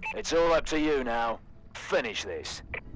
It's all up to you now. Finish this.